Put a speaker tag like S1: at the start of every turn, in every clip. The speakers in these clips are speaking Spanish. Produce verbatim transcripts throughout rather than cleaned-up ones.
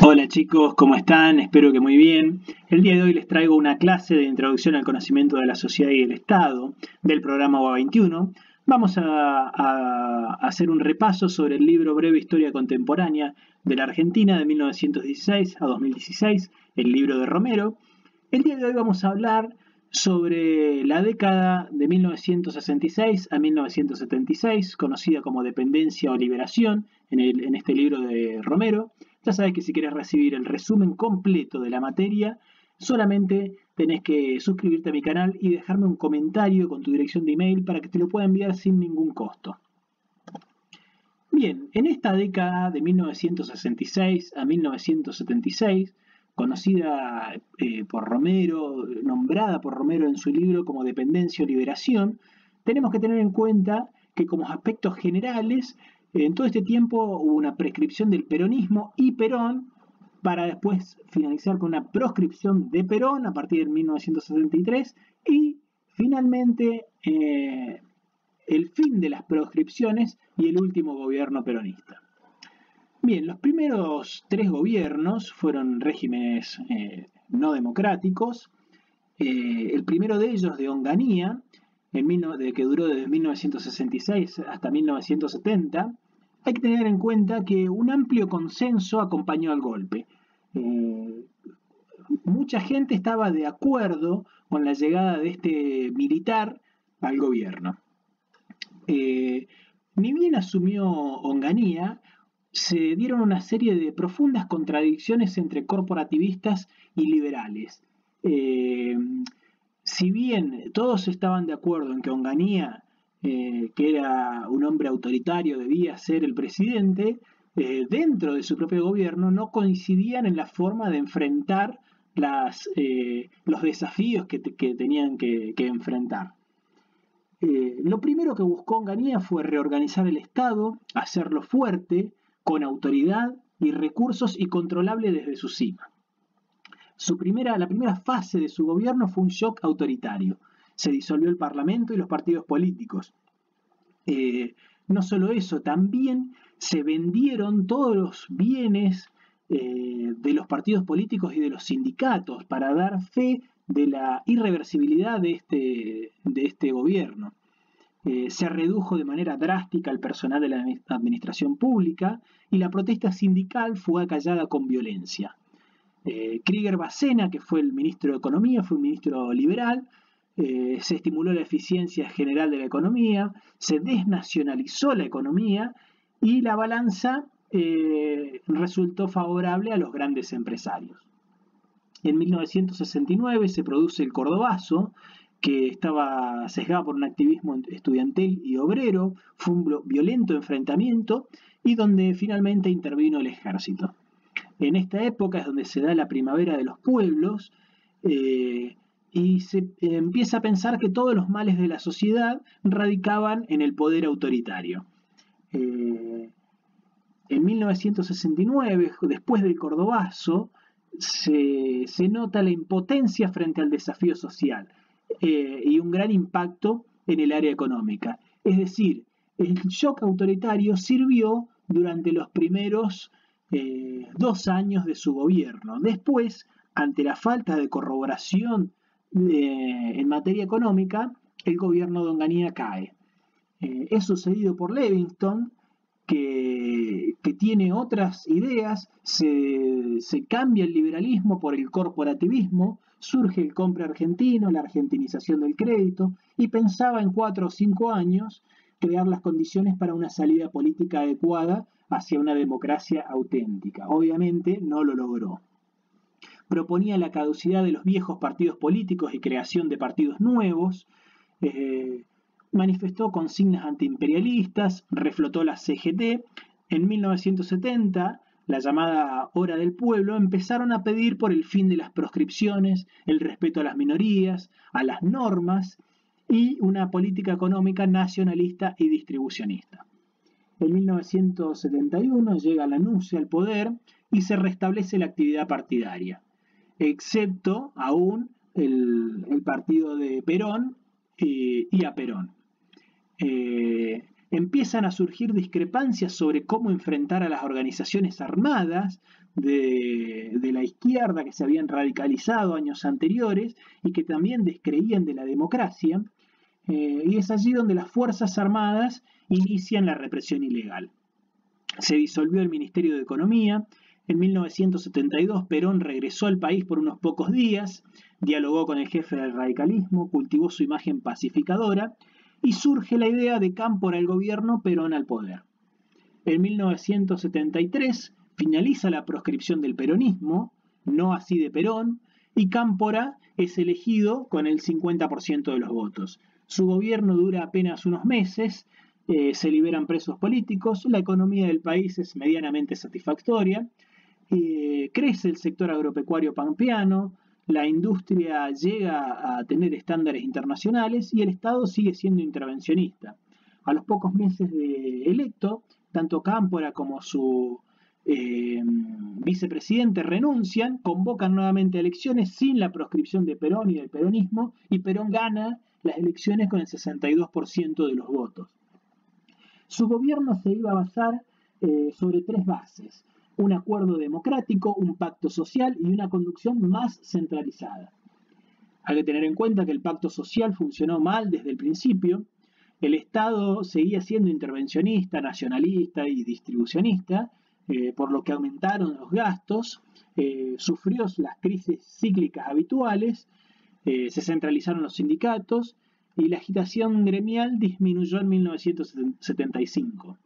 S1: Hola chicos, ¿cómo están? Espero que muy bien. El día de hoy les traigo una clase de introducción al conocimiento de la sociedad y el Estado del programa U A veintiuno. Vamos a, a hacer un repaso sobre el libro Breve Historia Contemporánea de la Argentina de mil novecientos dieciséis a dos mil dieciséis, el libro de Romero. El día de hoy vamos a hablar sobre la década de mil novecientos sesenta y seis a mil novecientos setenta y seis, conocida como Dependencia o Liberación, en, el, en este libro de Romero. Ya sabes que si querés recibir el resumen completo de la materia, solamente tenés que suscribirte a mi canal y dejarme un comentario con tu dirección de email para que te lo pueda enviar sin ningún costo. Bien, en esta década de mil novecientos sesenta y seis a mil novecientos setenta y seis, conocida eh, por Romero, nombrada por Romero en su libro como Dependencia o Liberación, tenemos que tener en cuenta que como aspectos generales, en todo este tiempo hubo una prescripción del peronismo y Perón, para después finalizar con una proscripción de Perón a partir de mil novecientos setenta y tres y finalmente eh, el fin de las proscripciones y el último gobierno peronista. Bien, los primeros tres gobiernos fueron regímenes eh, no democráticos. Eh, el primero de ellos, de Onganía, en mil, de, que duró desde mil novecientos sesenta y seis hasta mil novecientos setenta, hay que tener en cuenta que un amplio consenso acompañó al golpe. Eh, mucha gente estaba de acuerdo con la llegada de este militar al gobierno. Eh, ni bien asumió Onganía, se dieron una serie de profundas contradicciones entre corporativistas y liberales. Eh, si bien todos estaban de acuerdo en que Onganía, eh, que era un hombre autoritario, debía ser el presidente, eh, dentro de su propio gobierno no coincidían en la forma de enfrentar las, eh, los desafíos que, que tenían que, que enfrentar. Eh, lo primero que buscó Onganía fue reorganizar el Estado, hacerlo fuerte, con autoridad y recursos y controlable desde su cima. Su primera, la primera fase de su gobierno fue un shock autoritario. Se disolvió el Parlamento y los partidos políticos. Eh, no solo eso, también se vendieron todos los bienes eh, de los partidos políticos y de los sindicatos para dar fe de la irreversibilidad de este, de este gobierno. Eh, se redujo de manera drástica el personal de la administración pública y la protesta sindical fue acallada con violencia. Eh, Krieger Bacena, que fue el ministro de Economía, fue un ministro liberal, eh, se estimuló la eficiencia general de la economía, se desnacionalizó la economía y la balanza eh, resultó favorable a los grandes empresarios. En mil novecientos sesenta y nueve se produce el Cordobazo, que estaba sesgado por un activismo estudiantil y obrero, fue un violento enfrentamiento y donde finalmente intervino el ejército. En esta época es donde se da la primavera de los pueblos eh, y se eh, empieza a pensar que todos los males de la sociedad radicaban en el poder autoritario. Eh, en mil novecientos sesenta y nueve, después del Cordobazo, se, se nota la impotencia frente al desafío social eh, y un gran impacto en el área económica. Es decir, el shock autoritario sirvió durante los primeros eh, dos años de su gobierno. Después, ante la falta de corroboración eh, en materia económica, el gobierno de Onganía cae. Eh, es sucedido por Livingston, que, que tiene otras ideas, se, se cambia el liberalismo por el corporativismo, surge el compra argentino, la argentinización del crédito, y pensaba en cuatro o cinco años crear las condiciones para una salida política adecuada hacia una democracia auténtica. Obviamente no lo logró. Proponía la caducidad de los viejos partidos políticos y creación de partidos nuevos, eh, manifestó consignas antiimperialistas, reflotó la C G T. En mil novecientos setenta, la llamada Hora del Pueblo, empezaron a pedir por el fin de las proscripciones, el respeto a las minorías, a las normas y una política económica nacionalista y distribucionista. En mil novecientos setenta y uno llega Lanusse al poder y se restablece la actividad partidaria, excepto aún el, el partido de Perón eh, y a Perón. Eh, empiezan a surgir discrepancias sobre cómo enfrentar a las organizaciones armadas de, de la izquierda que se habían radicalizado años anteriores y que también descreían de la democracia, eh, y es allí donde las Fuerzas Armadas inician la represión ilegal. Se disolvió el Ministerio de Economía. En mil novecientos setenta y dos Perón regresó al país por unos pocos días, dialogó con el jefe del radicalismo, cultivó su imagen pacificadora y surge la idea de Cámpora al gobierno, Perón al poder. En mil novecientos setenta y tres finaliza la proscripción del peronismo, no así de Perón, y Cámpora es elegido con el cincuenta por ciento de los votos. Su gobierno dura apenas unos meses, eh, se liberan presos políticos, la economía del país es medianamente satisfactoria, eh, crece el sector agropecuario pampeano, la industria llega a tener estándares internacionales y el Estado sigue siendo intervencionista. A los pocos meses de electo, tanto Cámpora como su eh, vicepresidente renuncian, convocan nuevamente elecciones sin la proscripción de Perón y del peronismo, y Perón gana las elecciones con el sesenta y dos por ciento de los votos. Su gobierno se iba a basar eh, sobre tres bases: un acuerdo democrático, un pacto social y una conducción más centralizada. Hay que tener en cuenta que el pacto social funcionó mal desde el principio. El Estado seguía siendo intervencionista, nacionalista y distribucionista, eh, por lo que aumentaron los gastos, eh, sufrió las crisis cíclicas habituales, eh, se centralizaron los sindicatos y la agitación gremial disminuyó en mil novecientos setenta y cinco.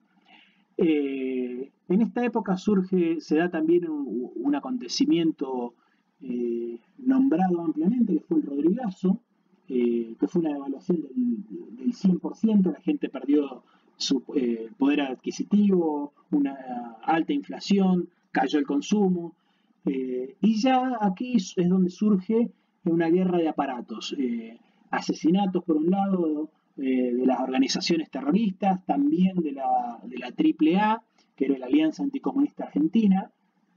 S1: Eh, en esta época surge, se da también un, un acontecimiento eh, nombrado ampliamente, que fue el Rodrigazo, eh, que fue una devaluación del, del cien por ciento, la gente perdió su eh, poder adquisitivo, una alta inflación, cayó el consumo, eh, y ya aquí es donde surge una guerra de aparatos, eh, asesinatos por un lado, Eh, de las organizaciones terroristas, también de la, de la triple A, que era la Alianza Anticomunista Argentina,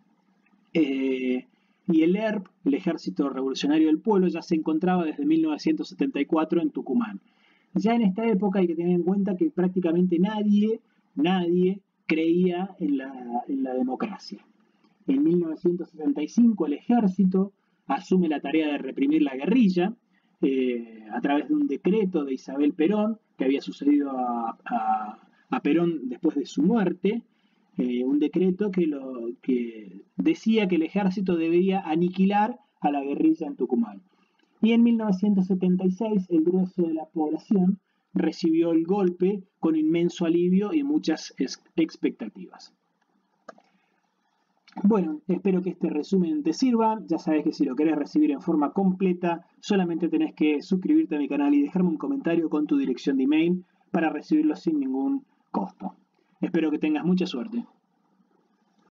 S1: eh, y el E R P, el Ejército Revolucionario del Pueblo, ya se encontraba desde mil novecientos setenta y cuatro en Tucumán. Ya en esta época hay que tener en cuenta que prácticamente nadie, nadie creía en la, en la democracia. En mil novecientos setenta y cinco el ejército asume la tarea de reprimir la guerrilla, Eh, a través de un decreto de Isabel Perón, que había sucedido a, a, a Perón después de su muerte, eh, un decreto que, lo, que decía que el ejército debía aniquilar a la guerrilla en Tucumán. Y en mil novecientos setenta y seis el grueso de la población recibió el golpe con inmenso alivio y muchas expectativas. Bueno, espero que este resumen te sirva. Ya sabes que si lo querés recibir en forma completa, solamente tenés que suscribirte a mi canal y dejarme un comentario con tu dirección de email para recibirlo sin ningún costo. Espero que tengas mucha suerte.